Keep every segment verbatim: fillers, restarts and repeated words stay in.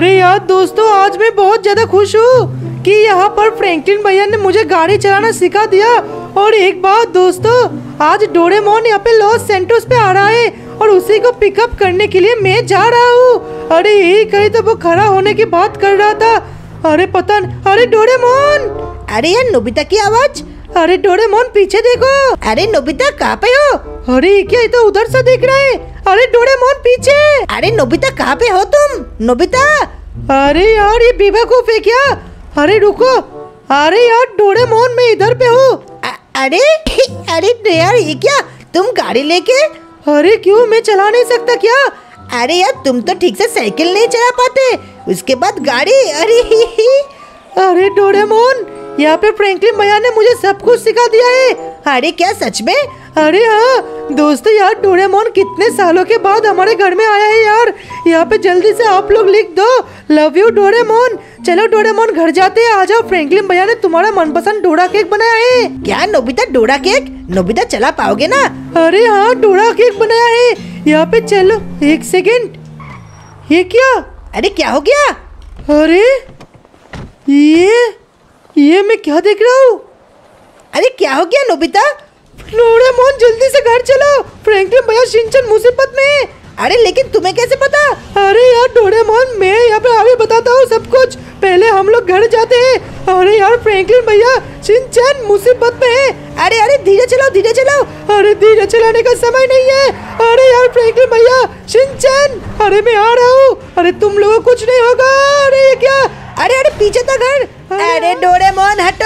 अरे यार दोस्तों, आज मैं बहुत ज्यादा खुश हूँ कि यहाँ पर फ्रैंकलिन भैया ने मुझे गाड़ी चलाना सिखा दिया। और एक बात दोस्तों, आज डोरेमोन यहाँ पे लॉस सैंटोस पे आ रहा है और उसी को पिकअप करने के लिए मैं जा रहा हूँ। अरे यही कहीं तो वो खड़ा होने की बात कर रहा था। अरे पता नहीं, अरे डोरेमोन! अरे यार नोबिता की आवाज। अरे डोरेमोन पीछे देखो। अरे नोबिता कहाँ पे हो? अरे क्या, ये तो उधर से दिख रहा है। अरे डोरेमोन पीछे। अरे नोबिता कहाँ पे हो तुम? नोबिता! अरे यार ये बेवकूफ है क्या? अरे रुको। अरे यार डोरेमोन, मैं इधर पे हूँ। अरे अरे यार ये क्या, तुम गाड़ी लेके? अरे क्यों, मैं चला नहीं सकता क्या? अरे यार तुम तो ठीक से साइकिल नहीं चला पाते, उसके बाद गाड़ी। अरे ही ही। अरे डोरेमोन, यहाँ पे फ्रैंकलिन भैया ने मुझे सब कुछ सिखा दिया है। अरे क्या सच में? अरे हाँ दोस्तों, यार डोरेमोन कितने सालों के बाद हमारे घर में आया है यार। यहाँ पे जल्दी से आप लोग लिख दो, लव यू डोरेमोन। चलो डोरेमोन घर जाते हैं। आ जाओ, फ्रैंकलिन भैया ने तुम्हारा मनपसंद डोरा केक बनाया है। क्या नोबिता, डोरा केक? नोबिता चला पाओगे ना? अरे हाँ, डोरा केक बनाया है यहाँ पे। चलो एक सेकेंड, ये क्या? अरे क्या हो गया? अरे ये ये मैं क्या देख रहा हूँ? अरे क्या हो गया नोबिता? डोरेमोन जल्दी से घर चलो, फ्रैंकलिन भैया शिनचैन मुसीबत में है। अरे लेकिन तुम्हें कैसे पता? अरे यार डोरेमोन, मैं यहाँ पे अभी बताता हूँ सब कुछ। पहले हम लोग घर जाते हैं। अरे यार फ्रैंकलिन भैया शिनचैन मुसीबत में है। अरे अरे धीरे चलाओ, धीरे चलाओ। अरे धीरे चलाने का समय नहीं है। अरे यार फ्रैंकलिन भैया, शिनचैन, अरे मैं आ रहा हूँ। अरे तुम लोगों को कुछ नहीं होगा। अरे ये क्या? अरे अरे पीछे था घर। अरे डोरेमोन हटो।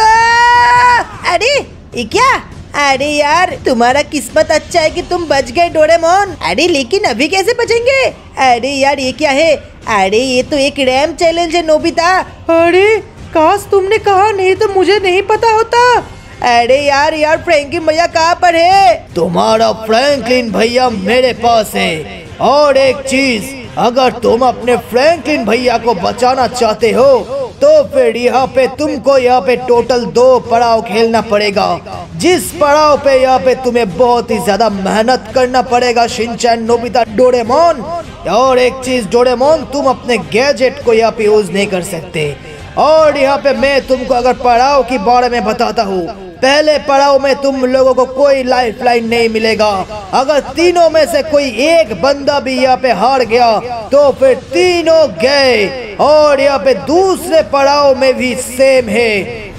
अरे ये क्या? अरे यार तुम्हारा किस्मत अच्छा है कि तुम बच गए डोरेमोन। अरे लेकिन अभी कैसे बचेंगे? अरे यार ये क्या है? अरे ये तो एक रैम चैलेंज है नोबिता। अरे काश तुमने कहा, नहीं तो मुझे नहीं पता होता। अरे यार यार फ्रैंकलिन भैया कहाँ पर है? तुम्हारा फ्रैंकलिन भैया मेरे पास है। और एक चीज, अगर तुम अपने फ्रैंकलिन भैया को बचाना चाहते हो तो फिर यहाँ पे तुमको यहाँ पे टोटल दो पड़ाव खेलना पड़ेगा। जिस पड़ाव पे यहाँ पे तुम्हें बहुत ही ज्यादा मेहनत करना पड़ेगा शिनचैन, नोबिता, डोरेमोन। और एक चीज डोरेमोन, तुम अपने गैजेट को यहाँ पे यूज नहीं कर सकते। और यहाँ पे मैं तुमको अगर पड़ाव के बारे में बताता हूँ, पहले पड़ाव में तुम लोगों को कोई लाइफ लाइन नहीं मिलेगा। अगर तीनों में से कोई एक बंदा भी यहाँ पे हार गया तो फिर तीनों गए। और यहाँ पे दूसरे पड़ाव में भी सेम है,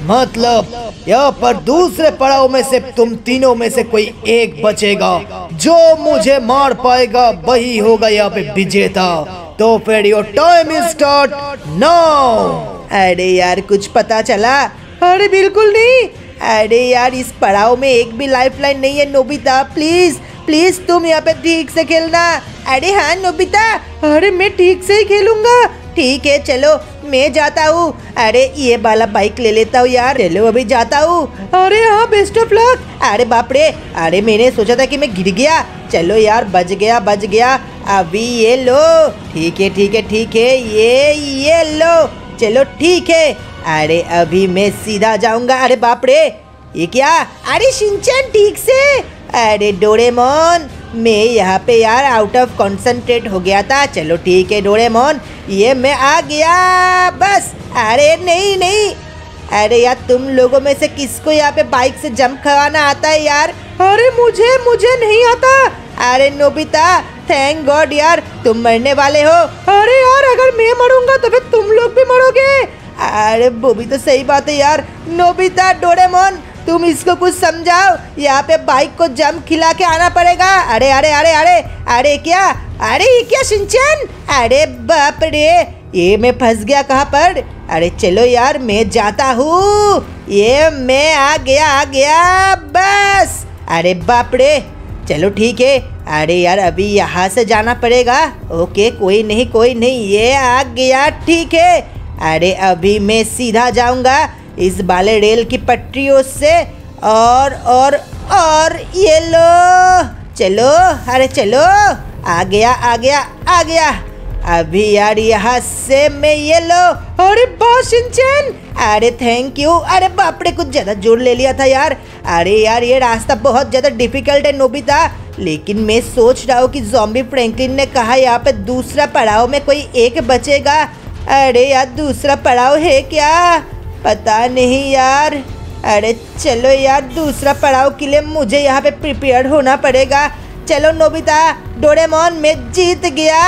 मतलब यहाँ पर दूसरे पड़ाव में से तुम तीनों में से कोई एक बचेगा। जो मुझे मार पाएगा वही होगा यहाँ पे विजेता। तो फिर your time is start now. अरे यार कुछ पता चला? अरे बिल्कुल नहीं। अरे यार इस पड़ाव में एक भी लाइफ लाइन नहीं है नोबिता। प्लीज प्लीज तुम यहाँ पे ठीक से खेलना। अरे हाँ नोबिता। अरे मैं ठीक से ही खेलूंगा। ठीक है चलो मैं जाता हूँ। अरे ये वाला बाइक ले लेता हूँ यार। चलो अभी जाता हूँ। अरे हाँ बेस्ट ऑफ लक। अरे बाप रे, अरे मैंने सोचा था कि मैं गिर गया। चलो यार बच गया बच गया। अभी ये लो। ठीक है ठीक है ठीक है, ये ये लो। चलो ठीक है। अरे अभी मैं सीधा जाऊंगा। अरे बाप रे, ये क्या? अरे शिनचैन ठीक से। अरे डोरेमोन, मैं यहाँ पे यार आउट ऑफ कॉन्सेंट्रेट हो गया था। चलो ठीक है डोरेमोन, ये मैं आ गया बस। अरे नहीं नहीं, अरे यार तुम लोगों में से किसको यहाँ पे बाइक से जंप करवाना आता है यार? अरे मुझे मुझे नहीं आता। अरे नोबिता, थैंक गॉड यार तुम मरने वाले हो। अरे यार अगर मैं मरूंगा तो फिर तुम लोग भी मरोगे। अरे वो भी तो सही बात है यार। नोबिता, डोरेमोन, तुम इसको कुछ समझाओ। यहाँ पे बाइक को जंप खिला के आना पड़ेगा। अरे अरे अरे अरे अरे क्या? अरे ये क्या शिनचैन? अरे बाप रे, ये मैं फंस गया कहाँ पर? अरे चलो यार मैं जाता हूँ। ये मैं आ गया आ गया बस। अरे बाप रे, चलो ठीक है। अरे यार अभी यहाँ से जाना पड़ेगा। ओके कोई नहीं कोई नहीं, ये आ गया ठीक है। अरे अभी मैं सीधा जाऊंगा इस वाले रेल की पटरियों से। और और और ये लो, चलो। अरे चलो, आ गया आ गया आ गया। अभी यार यहाँ से मैं ये लो। अरे बॉस शिनचैन। अरे थैंक यू। अरे बाप रे, कुछ ज्यादा जोर ले लिया था यार। अरे यार ये रास्ता बहुत ज्यादा डिफिकल्ट है नोबिता। लेकिन मैं सोच रहा हूँ कि ज़ॉम्बी फ्रैंकलिन ने कहा यहाँ पे दूसरा पड़ाव में कोई एक बचेगा। अरे यार दूसरा पड़ाव है क्या? पता नहीं यार। अरे चलो यार दूसरा पड़ाव के लिए मुझे यहाँ पे प्रिपेयर होना पड़ेगा। चलो नोबिता, डोरेमोन मैं जीत गया,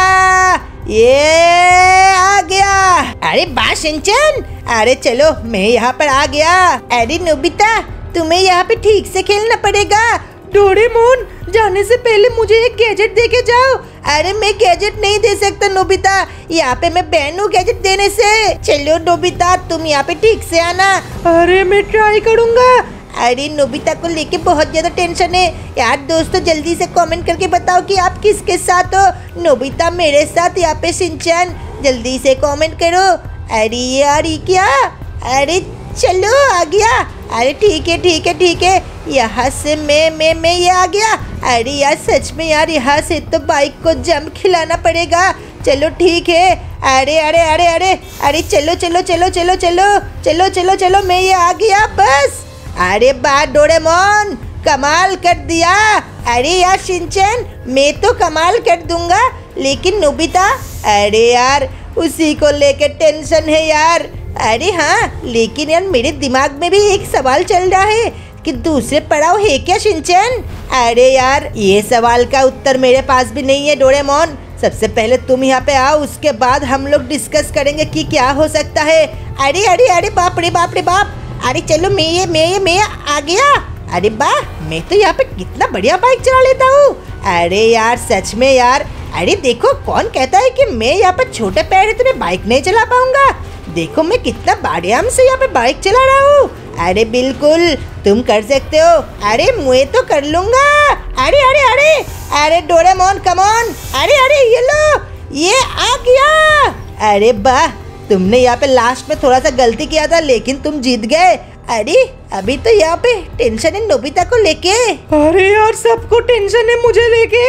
ये आ गया। अरे बा शिनचैन, अरे चलो मैं यहाँ पर आ गया। अरे नोबिता तुम्हें यहाँ पे ठीक से खेलना पड़ेगा। डोरेमोन जाने से पहले मुझे एक गैजेट दे के जाओ। अरे मैं गैजेट नहीं दे सकता नोबिता, यहाँ पे मैं बैन हूँ गैजेट देने से। चलो नोबिता तुम यहाँ पे ठीक से आना। अरे मैं ट्राई करूँगा। अरे नोबिता को लेके बहुत ज्यादा टेंशन है यार। दोस्तों जल्दी से कमेंट करके बताओ कि आप किसके साथ हो, नोबिता मेरे साथ या पे शिनचैन, जल्दी से कमेंट करो। अरे यार ये क्या? अरे चलो आ गया। अरे ठीक है ठीक है ठीक है, यहाँ से मैं मैं मैं ये आ गया। अरे यार सच में यार यहाँ से तो बाइक को जंप खिलाना पड़ेगा। चलो ठीक है। अरे अरे अरे अरे अरे चलो चलो चलो चलो चलो चलो चलो चलो मैं ये आ गया बस। अरे बा डोरेमोन कमाल कर दिया। अरे यार शिनचैन मैं तो कमाल कर दूंगा, लेकिन नोबिता अरे यार उसी को लेके टेंशन है यार। अरे हाँ लेकिन यार मेरे दिमाग में भी एक सवाल चल रहा है कि दूसरे पड़ाव है क्या शिनचैन? अरे यार ये सवाल का उत्तर मेरे पास भी नहीं है डोरेमोन। सबसे पहले तुम यहाँ पे आओ, उसके बाद हम लोग डिस्कस करेंगे कि क्या हो सकता है। अरे अरे अरे बाप रे बाप रे बाप। अरे चलो मैं ये मैं ये मैं आ गया। अरे वाह मैं तो यहाँ पे कितना बढ़िया बाइक चला लेता हूँ। अरे यार सच में यार। अरे देखो कौन कहता है कि मैं यहाँ पर छोटे पैर है तो मैं बाइक नहीं चला पाऊंगा। देखो मैं कितना बढ़िया से यहाँ पे बाइक चला रहा हूँ। अरे बिल्कुल तुम कर सकते हो। अरे मैं तो कर लूंगा। अरे अरे अरे अरे डोरेमोन कम ऑन। अरे अरे ये लो ये आ गया। अरे वाह तुमने यहाँ पे लास्ट में थोड़ा सा गलती किया था लेकिन तुम जीत गए। अरे अभी तो यहाँ पे टेंशन है नोबिता को लेके। अरे यार सबको टेंशन है मुझे लेके,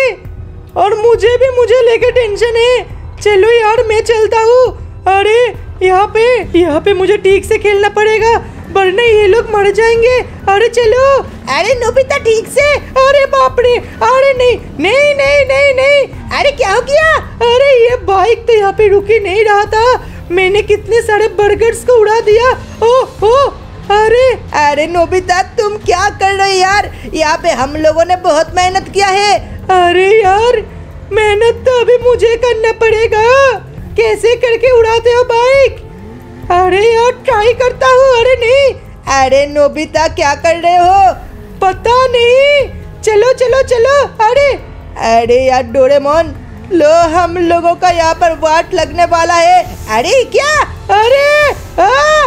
और मुझे भी मुझे लेके टेंशन है। चलो यार मैं चलता हूँ। अरे यहाँ पे यहाँ पे मुझे ठीक से खेलना पड़ेगा वरना ये लोग मर जाएंगे। अरे चलो। अरे नोबिता ठीक से। अरे बाप रे। अरे नहीं नहीं नहीं नहीं नहीं। अरे क्या हो गया? अरे ये बाइक तो यहाँ पे रुक ही नहीं रहा था, मैंने कितने सारे बर्गर्स को उड़ा दिया। ओ ओ अरे अरे नोबिता तुम क्या कर रहे हो यार? यहाँ पे हम लोगों ने बहुत मेहनत किया है। अरे यार मेहनत तो अभी मुझे करना पड़ेगा। कैसे करके उड़ाते हो बाइक? अरे यार ट्राई करता हूँ। अरे नहीं। अरे नोबिता क्या कर रहे हो? पता नहीं। चलो चलो चलो। अरे अरे यार डोरेमोन लो हम लोगों का यहाँ पर वाट लगने वाला है। अरे क्या? अरे आ,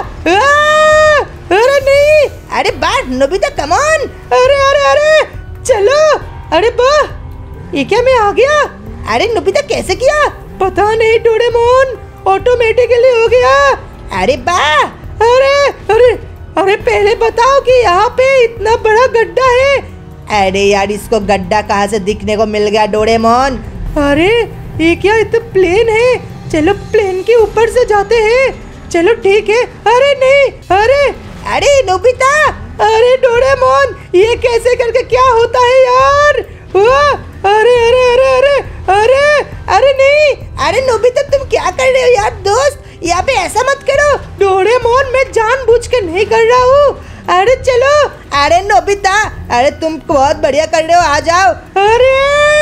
आ, अरे नहीं। अरे बाट नोबिता कम ऑन। अरे अरे अरे चलो। अरे वाह ये क्या मैं आ गया? अरे नोबिता कैसे किया? पता नहीं डोरेमोन ऑटोमेटिकली हो गया। अरे बा। अरे अरे अरे पहले बताओ कि यहाँ पे इतना बड़ा गड्ढा है। अरे यार इसको गड्ढा कहाँ से दिखने को मिल गया डोरेमोन? अरे ये क्या ये तो प्लेन है। चलो प्लेन के ऊपर से जाते हैं। चलो ठीक है। अरे नहीं। अरे अरे नोबिता। अरे डोरेमोन ये कैसे करके क्या होता है यार? अरे अरे अरे अरे अरे अरे नहीं। अरे नोबिता तुम क्या कर रहे हो यार? दोस्त यहाँ पे ऐसा मत करो। डोरेमोन मैं जानबूझ के नहीं कर रहा हूँ। अरे चलो। अरे नोबिता अरे तुम बहुत बढ़िया कर रहे हो, आ जाओ। अरे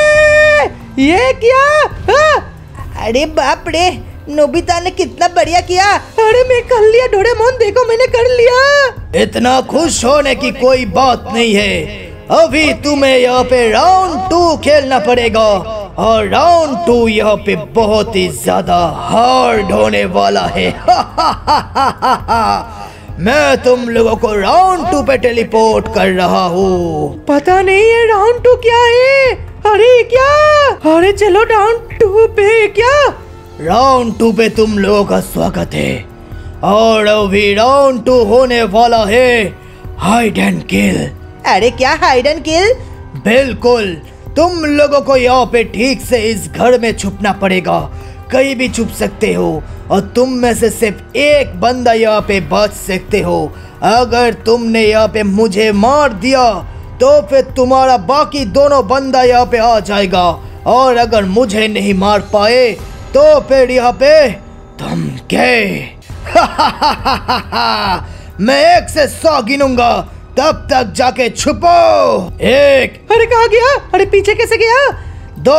ये क्या? आ! अरे बाप रे नोबिता ने कितना बढ़िया किया। अरे मैं कर लिया डोरेमोन, देखो मैंने कर लिया। इतना खुश होने की कोई बात नहीं है। अभी तुम्हें यहाँ पे राउंड टू खेलना पड़ेगा और राउंड टू यहाँ पे बहुत ही ज्यादा हार्ड होने वाला है। मैं तुम लोगों को राउंड टू पे टेलीपोर्ट कर रहा हूँ। पता नहीं ये राउंड टू क्या है। अरे क्या? अरे चलो राउंड टू पे क्या? राउंड टू पे तुम लोगों का स्वागत है और अभी राउंड टू होने वाला है हाइड एंड किल। अरे क्या हाइड एंड किल? बिल्कुल तुम लोगों को यहाँ पे ठीक से इस घर में छुपना पड़ेगा। कहीं भी छुप सकते हो और तुम में से सिर्फ एक बंदा यहाँ पे बच सकते हो। अगर तुमने यहाँ पे मुझे मार दिया तो फिर तुम्हारा बाकी दोनों बंदा यहाँ पे आ जाएगा, और अगर मुझे नहीं मार पाए तो फिर यहाँ पे तुम गए। मैं एक से सौ गिनूंगा, तब तक जाके छुपो। एक, अरे कहाँ गया? अरे पीछे कैसे गया? दो।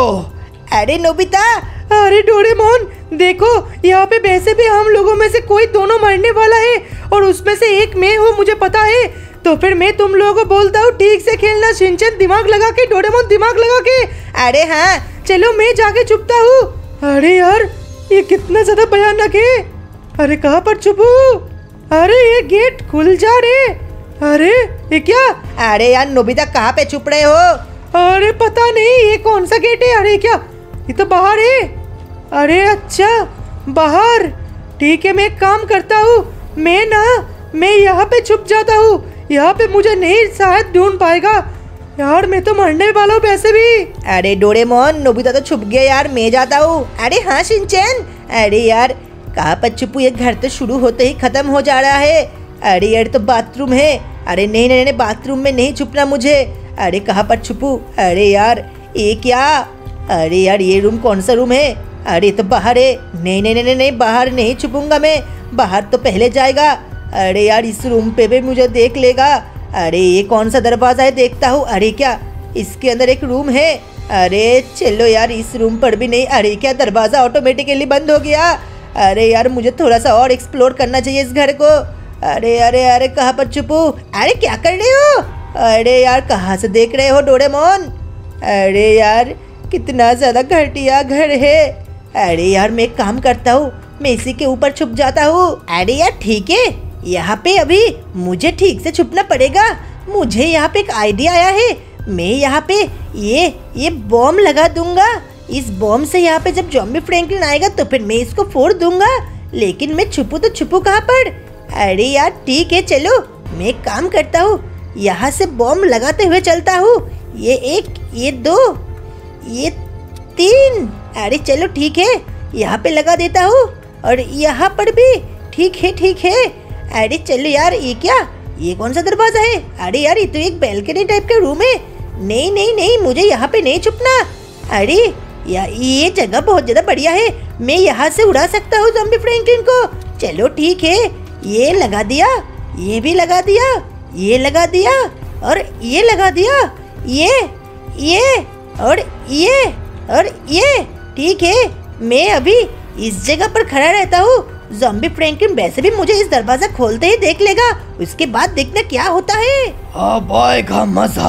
अरे नोबिता, अरे डोरेमोन देखो, यहाँ पे वैसे भी हम लोगों में से कोई दोनों मरने वाला है और उसमें से एक मैं हूँ, मुझे पता है। तो फिर मैं तुम लोगों को बोलता हूँ ठीक से खेलना, शिनचैन दिमाग लगा के, डोरेमोन दिमाग लगा के। अरे हाँ चलो मैं जाके छुपता हूँ। अरे यार ये कितना ज्यादा भयानक है। अरे कहाँ पर छुपू? अरे ये गेट खुल जा रे। अरे ये क्या? अरे यार नोबिता कहाँ पे छुप रहे हो? अरे पता नहीं ये कौन सा गेट है। अरे क्या, ये तो बाहर है। अरे अच्छा बाहर, ठीक है मैं एक काम करता हूँ, मैं ना मैं यहाँ पे छुप जाता हूँ। यहाँ पे मुझे नहीं शायद ढूंढ पाएगा। यार मैं तो मरने वाला हूँ वैसे भी। अरे डोरेमोन, नोबिता तो छुप गया यार, मैं जाता हूँ। अरे हाँ शिनचैन, अरे यार कहाँ पर छुपू? ये घर तो शुरू होते ही खत्म हो जा रहा है। अरे यार तो बाथरूम है। अरे नहीं नहीं नहीं, बाथरूम में नहीं छुपना मुझे। अरे कहाँ पर छुपू? अरे यार ये क्या? अरे यार ये रूम कौन सा रूम है? अरे तो बाहर है। नहीं नहीं नहीं नहीं, बाहर नहीं छुपूंगा मैं, बाहर तो पहले जाएगा। अरे यार इस रूम पे भी मुझे देख लेगा। अरे ये कौन सा दरवाजा है, देखता हूँ। अरे क्या इसके अंदर एक रूम है? अरे चलो यार इस रूम पर भी नहीं। अरे क्या दरवाजा ऑटोमेटिकली बंद हो गया? अरे यार मुझे थोड़ा सा और एक्सप्लोर करना चाहिए इस घर को। अरे अरे अरे कहाँ पर छुपू? अरे क्या कर रहे हो? अरे यार कहाँ से देख रहे हो डोरेमोन? अरे यार कितना ज़्यादा घटिया घर है। अरे यार मैं एक काम करता हूँ, मैं इसी के ऊपर छुप जाता हूँ। अरे यार ठीक है, यहाँ पे अभी मुझे ठीक से छुपना पड़ेगा। मुझे यहाँ पे एक आइडिया आया है। मैं यहाँ पे ये ये बॉम्ब लगा दूंगा। इस बॉम्ब से यहाँ पे जब ज़ॉम्बी फ्रैंकलिन आएगा तो फिर मैं इसको फोड़ दूंगा। लेकिन मैं छुपू तो छुपू कहाँ पर? अरे यार ठीक है, चलो मैं एक काम करता हूँ, यहाँ से बॉम्ब लगाते हुए चलता हूँ। ये एक, ये दो, ये तीन। अरे चलो ठीक है, यहाँ पे लगा देता हूँ और यहाँ पर भी। ठीक है ठीक है। अरे चलो यार ये क्या, ये कौन सा दरवाजा है? अरे यार ये तो एक बैल्कनी टाइप का रूम है। नहीं नहीं नहीं, मुझे यहाँ पे नहीं छुपना। अरे यार ये जगह बहुत ज़्यादा बढ़िया है, मैं यहाँ से उड़ा सकता हूँ ज़ॉम्बी फ्रैंकलिन को। चलो ठीक है, ये लगा दिया, ये भी लगा दिया, ये लगा दिया और ये लगा दिया, ये ये और ये और ये। ठीक है, मैं अभी इस जगह पर खड़ा रहता हूँ। ज़ॉम्बी फ्रैंकलिन वैसे भी मुझे इस दरवाजा खोलते ही देख लेगा, उसके बाद देखना क्या होता है। अब आएगा मजा।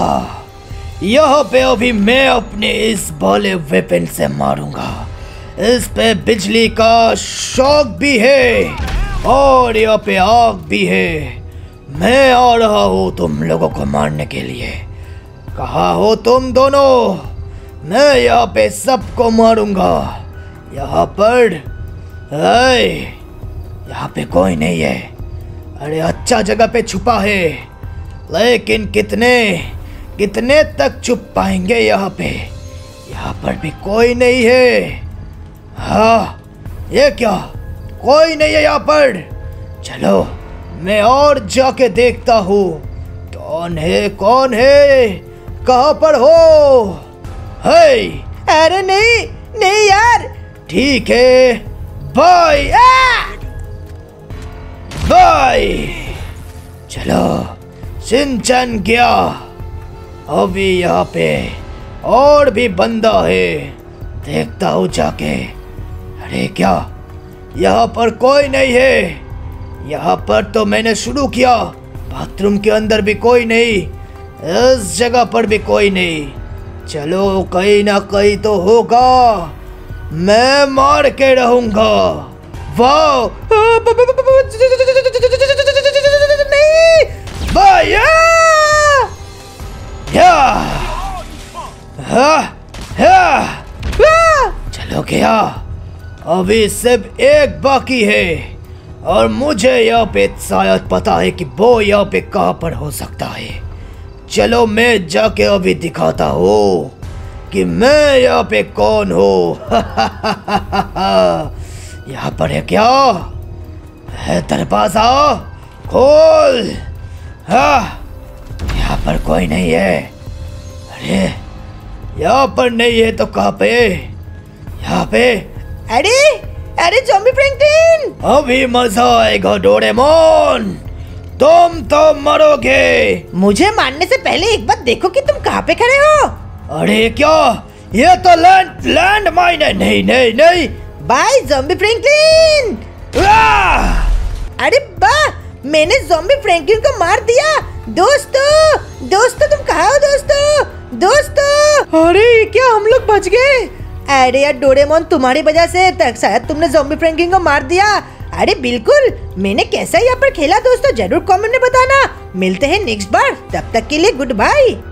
यहाँ पे अभी मैं अपने इस भोले वेपन से मारूंगा। इस पे बिजली का शॉक भी है और यहाँ पे आग भी है। मैं आ रहा हूँ तुम लोगों को मारने के लिए। कहाँ हो तुम दोनों? मैं यहाँ पे सबको मारूंगा। यहाँ पर है, यहाँ पे कोई नहीं है। अरे अच्छा जगह पे छुपा है, लेकिन कितने कितने तक छुप पाएंगे यहाँ पे? यहाँ पर भी कोई नहीं है। हाँ ये क्या, कोई नहीं है यहाँ पर। चलो मैं और जाके देखता हूँ कौन है कौन है, कहाँ पर हो? है? अरे नहीं नहीं यार। ठीक है बाय बाय। चलो शिनचैन गया। अभी यहाँ पे और भी बंदा है, देखता हूँ जाके। अरे क्या यहाँ पर कोई नहीं है? यहाँ पर तो मैंने शुरू किया, बाथरूम के अंदर भी कोई नहीं, इस जगह पर भी कोई नहीं। चलो कहीं ना कहीं तो होगा, मैं मार के रहूंगा। वाह नहीं भैया। चलो क्या, अभी सिर्फ एक बाकी है और मुझे यहाँ पे शायद पता है कि वो यहाँ पे कहाँ पर हो सकता है। चलो मैं जाके अभी दिखाता हूँ कि मैं यहाँ पे कौन हूँ। यहाँ पर है क्या? है दरवाजा खोल। हाँ यहाँ पर कोई नहीं है। अरे यहाँ पर नहीं है तो कहाँ पे? यहाँ पे। अरे अरे ज़ॉम्बी फ्रैंकलिन। अभी मजा आएगा डोरेमोन, तुम तो मरोगे। मुझे मारने से पहले एक बार देखो कि तुम कहाँ पे खड़े हो। अरे क्या ये तो लैंड लैंड माइन है। नहीं नहीं नहीं। Bye zombie Franklin. अरे वाह, मैंने ज़ॉम्बी फ्रैंकलिन को मार दिया। दोस्तों दोस्तों तुम कहाँ हो दोस्तों दोस्तों। अरे क्या हम लोग बच गए। अरे यार डोरेमोन, तुम्हारी वजह से तक शायद तुमने ज़ॉम्बी फ्रैंकलिन को मार दिया। अरे बिल्कुल, मैंने कैसा यहाँ पर खेला दोस्तों जरूर कमेंट में बताना। मिलते हैं नेक्स्ट बार, तब तक के लिए गुड बाय।